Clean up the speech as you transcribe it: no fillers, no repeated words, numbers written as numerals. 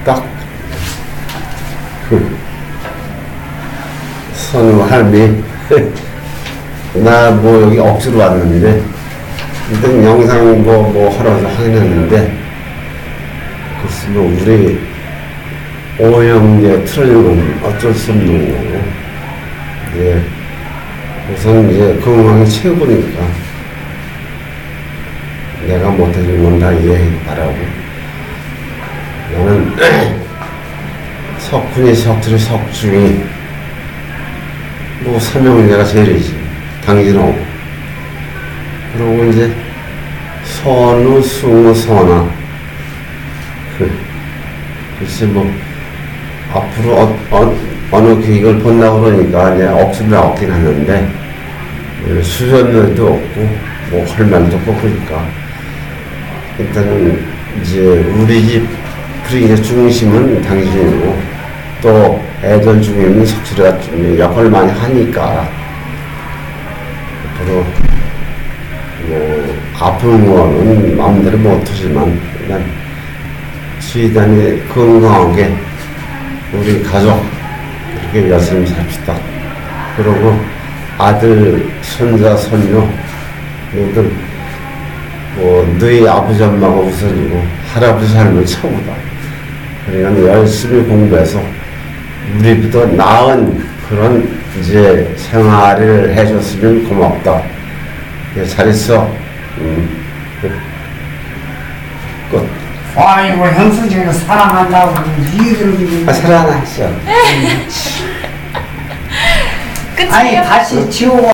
딱 선우 할미 나 뭐 여기 억지로 왔는데 일단 영상 뭐 하러서 확인했는데 글쎄 뭐 우리 오형제 틀어진 건 어쩔 수 없는 거고 예 우선 이제 건강이 최고니까 내가 못해준 건 다 이해해 바라고 나는 석훈이 석들이 석중이 뭐 삼형제가 제일이지 당진하고 그리고 이제 선우 승우 선아 글쎄 뭐 앞으로 어느 계획을 본다고 그러니까 이제 억수로 나왔긴 하는데 수전면도 없고 뭐 할 말도 없고 그러니까 일단은 이제 우리 집 그러니까 중심은 당신이고 또 애들 중에는 석철이가 역할을 많이 하니까 앞으로 뭐 아픈 거는 마음대로 못하지만 그냥 최대한 건강하게 우리 가족 그렇게 열심히 삽시다. 그리고 아들, 손자, 손녀 모두 뭐 너희 아버지 엄마가 우선이고 할아버지 삶은 최고다. 그러니까 열심히 공부해서 우리보다 나은 그런 이제 생활을 해줬으면 고맙다. 잘 있어. 끝. 아이고 형수님을 사랑한다고 이기를 사랑하시오. 끝이에요? 아니 다시 지워